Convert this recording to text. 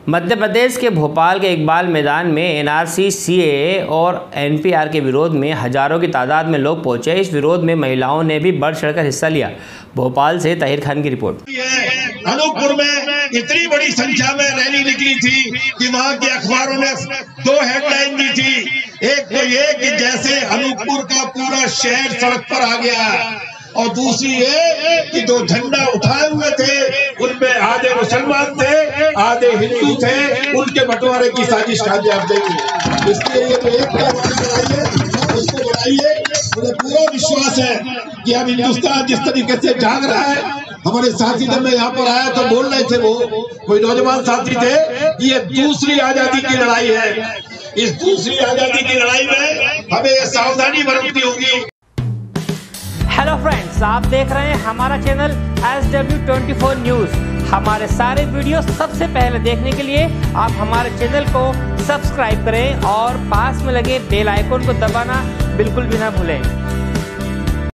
मध्य प्रदेश के भोपाल के इकबाल मैदान में एनआरसी, सीएए और एनपीआर के विरोध में हजारों की तादाद में लोग पहुंचे। इस विरोध में महिलाओं ने भी बढ़ चढ़कर हिस्सा लिया। भोपाल से ताहिर खान की रिपोर्ट। अनूपपुर में इतनी बड़ी संख्या में रैली निकली थी कि वहाँ के अखबारों ने 2 हेडलाइन दी थी। एक तो ये कि जैसे अनूपपुर का पूरा शहर सड़क पर आ गया, और दूसरी ये कि जो झंडा उठाए हुए थे उनमें आधे मुसलमान थे, आधे हिंदू थे, उनके बंटवारे की साजिश कामयाब नहीं। इसलिए ये तो एक उसको बढ़ाइए। मुझे पूरा विश्वास है कि अब हिंदुस्तान जिस तरीके से जाग रहा है, हमारे साथी जब मैं यहाँ पर आया तो बोल रहे थे, वो कोई नौजवान साथी थे कि ये दूसरी आजादी की लड़ाई है। इस दूसरी आजादी की लड़ाई में हमें ये सावधानी बरतनी होगी। हेलो फ्रेंड्स, आप देख रहे हैं हमारा चैनल SW24 न्यूज़। हमारे सारे वीडियो सबसे पहले देखने के लिए आप हमारे चैनल को सब्सक्राइब करें और पास में लगे बेल आइकन को दबाना बिल्कुल भी ना भूलें।